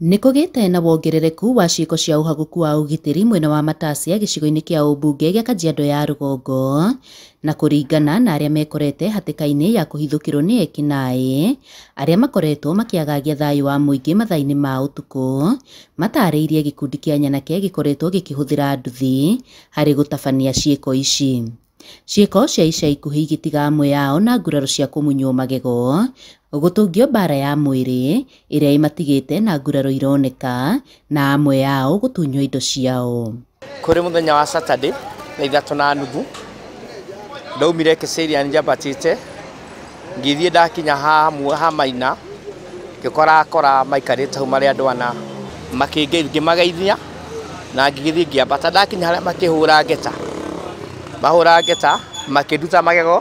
Nikũgĩte na wongerereku wa ciĩko cia ũhaguku wa ũgitĩri mwena wa Matasia gĩcigo-inĩ kĩa ũmbunge gĩa Kajiado ya Rũgongo, na kũringana na arĩa mekorete hatĩka-inĩ ya kũhithũkĩrwo nĩ ekinaĩ arĩa makoretwo makĩagagia thayũ wa mũingĩ mathaa-inĩ ma ũtukũ, matarĩirie gĩkundi kĩa Nyanake gĩkoretwo gĩkĩhũthĩra nduthi harĩ gũtabania ciĩko ici. Ciĩko cia ica ikuhĩ igĩtiga amwe yao na nguraro cia kũmunywo magego, gũtũngio mbara ya mwĩrĩ ĩrĩa imatigĩte na nguraro ironeka na amwe yao gũtunywo indo ciao. Kũrĩ mũthenya wa Saturday na 3:30 ndaumire Kĩcĩria njambatĩte ngĩthiĩ ndakinya ha Maina ngĩkora maikarĩte hau marĩ andũ ana ngĩmageithia na ngĩgĩthiĩ ngĩambata ndakinya harĩa makĩhũra ngeta. Mahũra ngeta makĩnduta magego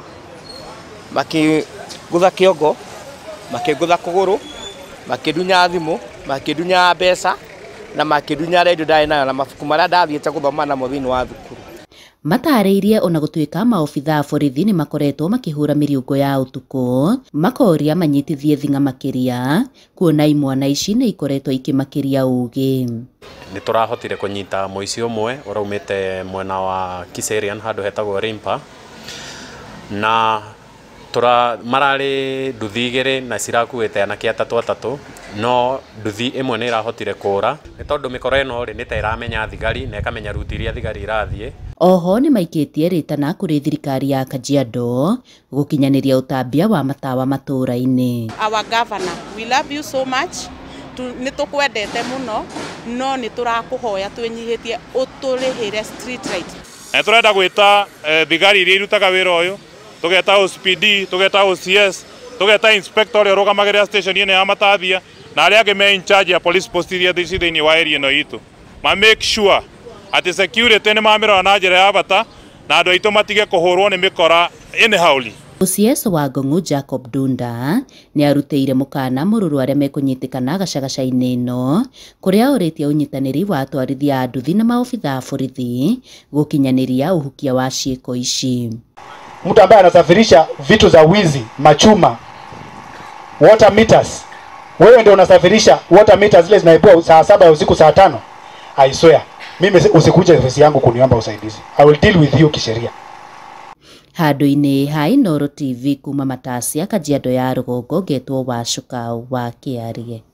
makĩgũtha kĩongo makĩgũtha kũgũrũ makĩndunya thimũ makĩndunya mbeca na makĩndunya redio ndarĩ nayo na mabuku marĩa ndathiĩte gũthoma namo thĩinĩ wa thukuru. Matarĩirie ona gũtuĩka maobithaa a borithi nĩ makoretwo makĩhũra mĩriũngo ya ũtukũ, makoria manyitithie thing'a makĩria, kuona imwana ici nĩ ikoretwo ikĩmakĩria ũgĩ. Nĩ tũrahotire kũnyita mũici ũmwe ũraumĩte mwena wa Kiserian handũ hetagwo Rimpa, na mararĩ nduthi igĩrĩ na cirakuĩte anake atatũ, no nduthi ĩmwe nĩ ĩrahotire kũra nĩ tondũ mĩkora ĩno nĩ ta ĩramenya thigari na ĩkamenya ruti iria thigari irathiĩ. Oho nĩ maikĩtie rĩtana kũrĩ thirikari ya Kajiado gũkinyanĩria ũtambia wa matawa matũũra-inĩ. Our governor, we love you so much. Nĩ tũkwendete mũno no nĩ tũrakũhoya twĩnyihĩtie ũtũrĩhĩre street light. Tũrenda gwĩta thigari iria irutaga wĩra ũyũ, tũgeta OCPD, tũgeta OCS, tũgeta inspector ũrĩa ũrũgamagĩrĩra station ĩno ya Matathia na arĩa angĩ me in charge ya police post iria thĩinĩ wa area ĩno itũ. Ma make sure atĩ security nĩ mamĩrora na njĩra ya bata na andũ aitũ matige kũhũrwo nĩ mĩkora anyhowly. OCS wa Ngong'u Jacob Dunda nĩ arutĩire mũkana mũrũrũ arĩa mekũnyitĩkana gacagaca-inĩ ĩno, kũrĩa orĩtie ũnyitanĩri wa atwarithia a nduthi na maobithaa a borithi gũkinyanĩria ũhukia wa ciĩko ici. Mtu ambaye anasafirisha vitu za wizi, machuma, water meters, wewe ndio unasafirisha water meters zile zinaibua saa 7 usiku saa 5, I swear mimi usikuje ofisi yangu kuniomba usaidizi. I will deal with you kisheria. Handũ-inĩ ha Inooro TV kuma Matasia, Kajiado ya Rũgongo, ngetwo Wacuka wa Kĩarie.